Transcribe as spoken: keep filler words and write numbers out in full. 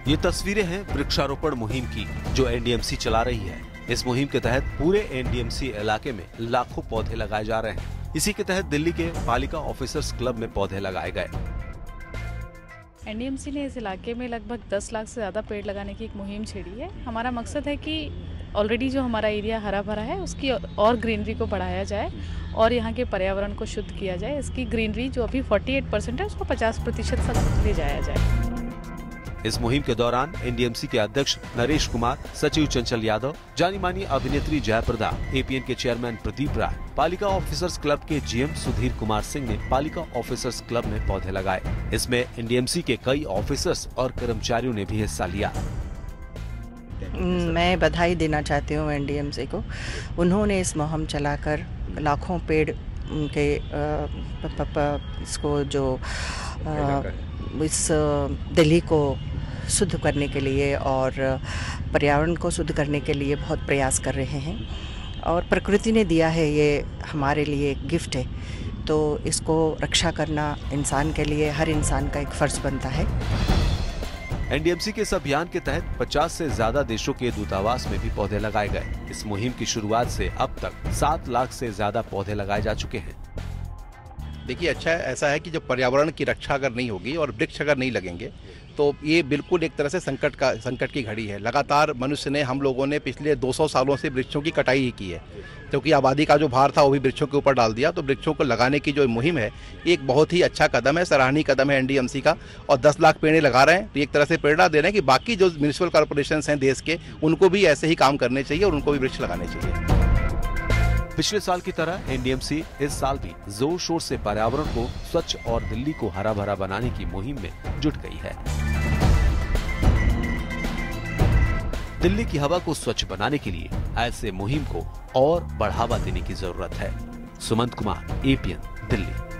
ये तस्वीरें हैं वृक्षारोपण मुहिम की जो एनडीएमसी चला रही है। इस मुहिम के तहत पूरे एनडीएमसी इलाके में लाखों पौधे लगाए जा रहे हैं। इसी के तहत दिल्ली के पालिका ऑफिसर्स क्लब में पौधे लगाए गए। एनडीएमसी ने इस इलाके में लगभग दस लाख से ज़्यादा पेड़ लगाने की एक मुहिम छेड़ी है। हमारा मकसद है कि ऑलरेडी जो हमारा एरिया हरा भरा है उसकी और ग्रीनरी को बढ़ाया जाए और यहाँ के पर्यावरण को शुद्ध किया जाए। इसकी ग्रीनरी जो अभी अड़तालीस परसेंट है उसको पचास प्रतिशत तक ले जाया जाए। इस मुहिम के दौरान एनडीएमसी के अध्यक्ष नरेश कुमार, सचिव चंचल यादव, जानी मानी अभिनेत्री जयप्रदा, एपीएन के chairman Pradeep Rai, Palika officers club के जीएम सुधीर कुमार सिंह ने पालिका ऑफिसर्स क्लब में पौधे लगाए। इसमें एनडीएमसी के कई ऑफिसर्स और कर्मचारियों ने भी हिस्सा लिया। मैं बधाई देना चाहती हूँ एनडीएमसी को। उन्होंने इस मुहिम चलाकर लाखों पेड़ उनके इसको जो आ, इस दिल्ली को शुद्ध करने के लिए और पर्यावरण को शुद्ध करने के लिए बहुत प्रयास कर रहे हैं और प्रकृति ने दिया है, ये हमारे लिए एक गिफ्ट है, तो इसको रक्षा करना इंसान के लिए, हर इंसान का एक फर्ज बनता है। एनडीएमसी के इस अभियान के तहत पचास से ज्यादा देशों के दूतावास में भी पौधे लगाए गए। इस मुहिम की शुरुआत से अब तक सात लाख से ज्यादा पौधे लगाए जा चुके हैं। देखिए, अच्छा ऐसा है कि जब पर्यावरण की रक्षा अगर नहीं होगी और वृक्ष अगर नहीं लगेंगे तो ये बिल्कुल एक तरह से संकट का संकट की घड़ी है। लगातार मनुष्य ने, हम लोगों ने पिछले दो सौ सालों से वृक्षों की कटाई ही की है, क्योंकि आबादी का जो भार था वो भी वृक्षों के ऊपर डाल दिया। तो वृक्षों को लगाने की जो मुहिम है एक बहुत ही अच्छा कदम है, सराहनीय कदम है एनडीएमसी का। और दस लाख पेड़ लगा रहे हैं तो एक तरह से प्रेरणा दे रहे हैं कि बाकी जो म्यूनिसिपल कॉर्पोरेशन हैं देश के, उनको भी ऐसे ही काम करने चाहिए और उनको भी वृक्ष लगाने चाहिए। पिछले साल की तरह एनडीएमसी इस साल भी जोर शोर से पर्यावरण को स्वच्छ और दिल्ली को हरा भरा बनाने की मुहिम में जुट गई है। दिल्ली की हवा को स्वच्छ बनाने के लिए ऐसे मुहिम को और बढ़ावा देने की जरूरत है। सुमंत कुमार, एपीएन, दिल्ली।